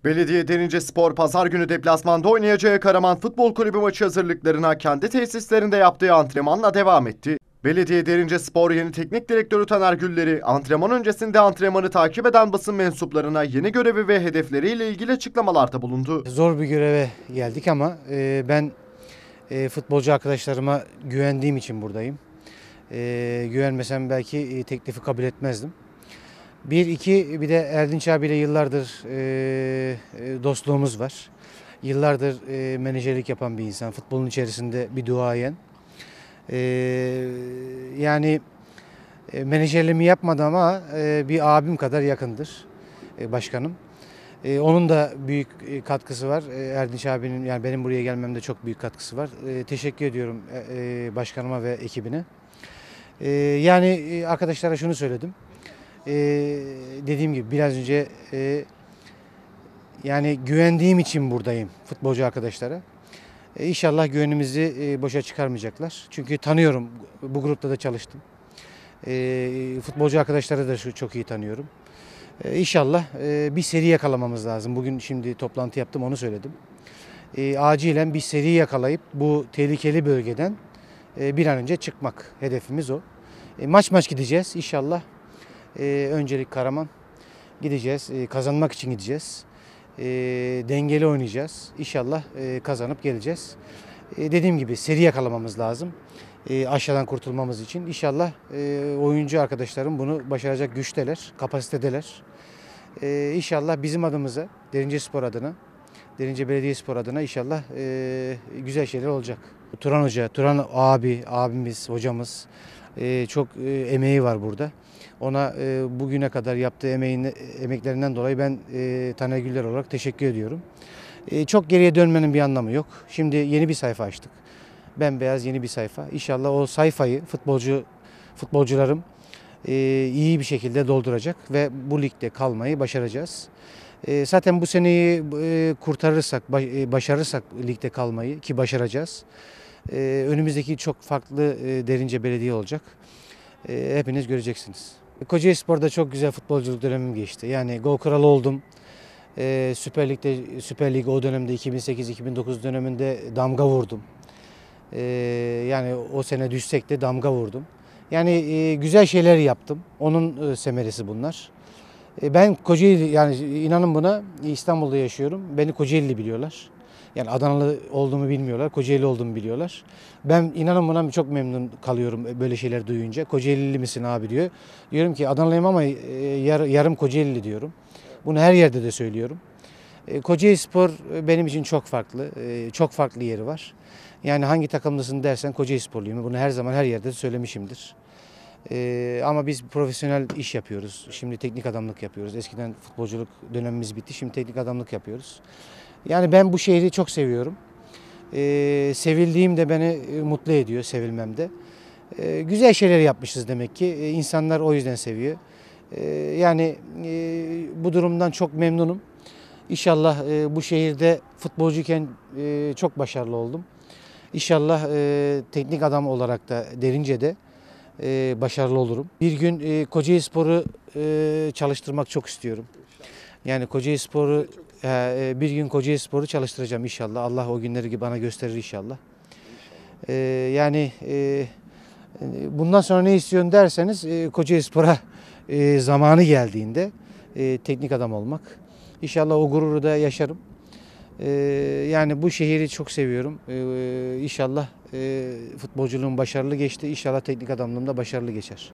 Belediye Derince Pazar günü deplasmanda oynayacağı Karaman Futbol Kulübü maçı hazırlıklarına kendi tesislerinde yaptığı antrenmanla devam etti. Belediye Derince yeni teknik direktörü Taner Gülleri, antrenman öncesinde antrenmanı takip eden basın mensuplarına yeni görevi ve hedefleriyle ilgili açıklamalarda bulundu. Zor bir göreve geldik ama ben futbolcu arkadaşlarıma güvendiğim için buradayım. Güvenmesem belki teklifi kabul etmezdim. Bir de Erdinç abiyle yıllardır dostluğumuz var. Yıllardır menajerlik yapan bir insan, futbolun içerisinde bir duayen. Yani menajerliğimi yapmadı ama bir abim kadar yakındır başkanım. Onun da büyük katkısı var. Erdinç abinin, yani benim buraya gelmemde çok büyük katkısı var. Teşekkür ediyorum başkanıma ve ekibine. Yani arkadaşlara şunu söyledim. Dediğim gibi biraz önce yani güvendiğim için buradayım futbolcu arkadaşlara. İnşallah güvenimizi boşa çıkarmayacaklar. Çünkü tanıyorum, bu grupta da çalıştım. Futbolcu arkadaşları da çok iyi tanıyorum. İnşallah bir seri yakalamamız lazım. Bugün şimdi toplantı yaptım, onu söyledim. Acilen bir seri yakalayıp bu tehlikeli bölgeden bir an önce çıkmak, hedefimiz o. Maç gideceğiz inşallah. Öncelik Karaman gideceğiz, kazanmak için gideceğiz. Dengeli oynayacağız. İnşallah kazanıp geleceğiz. Dediğim gibi seri yakalamamız lazım. Aşağıdan kurtulmamız için. İnşallah oyuncu arkadaşlarım bunu başaracak güçteler, kapasitedeler. İnşallah bizim adımıza, Derince adına, Derince Belediyespor adına inşallah güzel şeyler olacak. Turan Hoca, Turan abimiz, hocamız çok emeği var burada. Ona bugüne kadar yaptığı emeklerinden dolayı ben Taner Güller olarak teşekkür ediyorum. Çok geriye dönmenin bir anlamı yok. Şimdi yeni bir sayfa açtık. Bembeyaz yeni bir sayfa. İnşallah o sayfayı futbolcularım iyi bir şekilde dolduracak ve bu ligde kalmayı başaracağız. Zaten bu seneyi kurtarırsak, başarırsak ligde kalmayı, ki başaracağız. Önümüzdeki çok farklı Derince Belediye olacak. Hepiniz göreceksiniz. Kocaelispor'da çok güzel futbolculuk dönemim geçti. Yani gol kralı oldum. Süper Lig o dönemde 2008-2009 döneminde damga vurdum. Yani o sene düşsek de damga vurdum. Yani güzel şeyler yaptım. Onun semeresi bunlar. Ben Kocaeli, yani inanın buna, İstanbul'da yaşıyorum. Beni Kocaeli biliyorlar. Yani Adanalı olduğumu bilmiyorlar, Kocaeli olduğumu biliyorlar. Ben inanın buna çok memnun kalıyorum böyle şeyler duyunca. Kocaelili misin abi diyor. Diyorum ki Adanalıyım ama yarım Kocaelili diyorum. Bunu her yerde de söylüyorum. Kocaelispor benim için çok farklı. Çok farklı yeri var. Yani hangi takımlısın dersen Kocaelisporluyum. Bunu her zaman her yerde de söylemişimdir. Ama biz profesyonel iş yapıyoruz. Şimdi teknik adamlık yapıyoruz. Eskiden futbolculuk dönemimiz bitti. Şimdi teknik adamlık yapıyoruz. Yani ben bu şehri çok seviyorum. Sevildiğim de beni mutlu ediyor, sevilmemde. Güzel şeyler yapmışız demek ki. İnsanlar o yüzden seviyor. Yani bu durumdan çok memnunum. İnşallah bu şehirde futbolcuyken çok başarılı oldum. İnşallah teknik adam olarak da Derince'de başarılı olurum. Bir gün Kocaelispor'u çalıştırmak çok istiyorum. Yani bir gün Kocaelispor'u çalıştıracağım inşallah. Allah o günleri bana gösterir inşallah. Yani bundan sonra ne istiyorsun derseniz Kocaelispor'a zamanı geldiğinde teknik adam olmak. İnşallah o gururu da yaşarım. Yani bu şehri çok seviyorum. İnşallah futbolculuğum başarılı geçti. İnşallah teknik adamlığım da başarılı geçer.